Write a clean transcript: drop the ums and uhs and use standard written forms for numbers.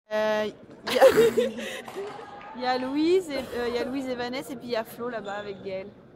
Il y a, il y a Louise et Vanessa et puis il y a Flo là-bas avec Gaël.